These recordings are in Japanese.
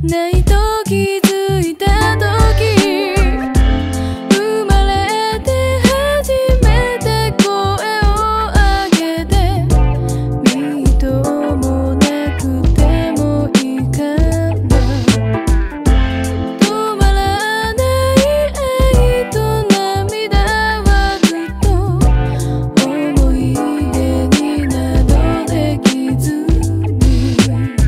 ないと気づいた時、生まれて初めて声を上げて、みっともなくてもいいから止まらない愛と涙はずっと思い出になどできずに、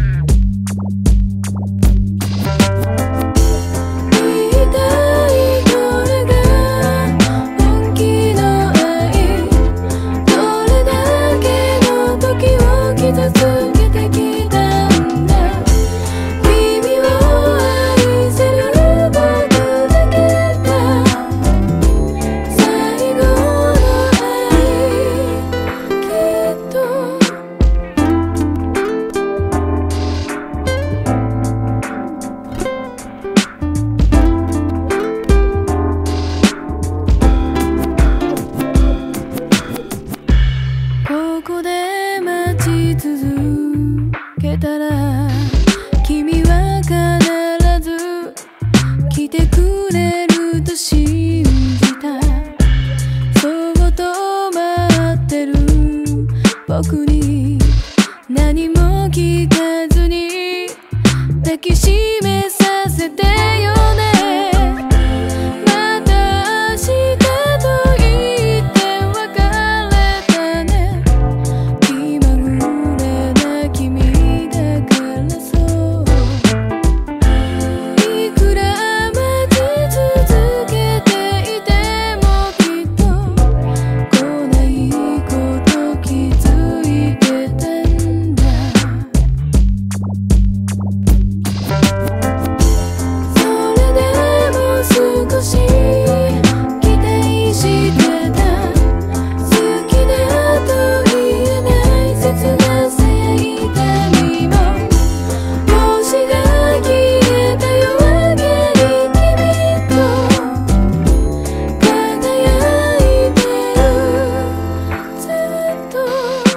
言いたいこれが本気の愛、どれだけの時を傷つけてきたんだ。君を愛せる僕だけが最後の愛、きっとここで待ち続けたら、君は必ず来てくれると信じた。そっと待ってる僕に何も聞かずに抱きしめさせてよね。また明日と言って別れたね。気まぐれな君だからそう。いくら待ち続けていてもきっと来ないこと気づいてたんだ。それでも少し期待してた。好きだと言えない切なさや痛みも、星が消えた夜明けに君と輝いてるずっと。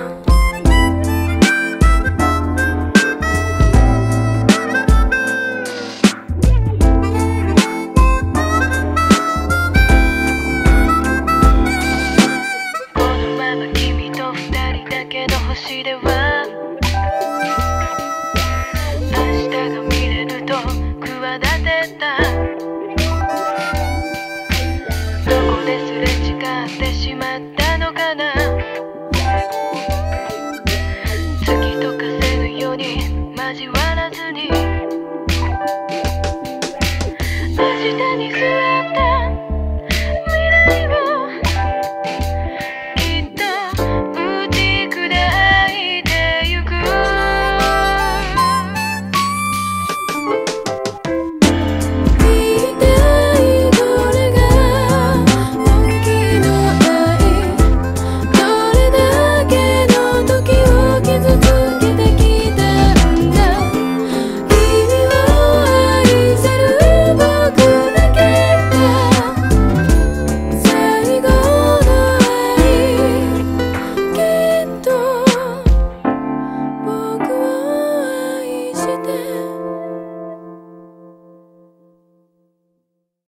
このまま君と二人だけの星では、明日が見れると企てた。どこですれ違ってしまったのかな。月と風のように交わらずに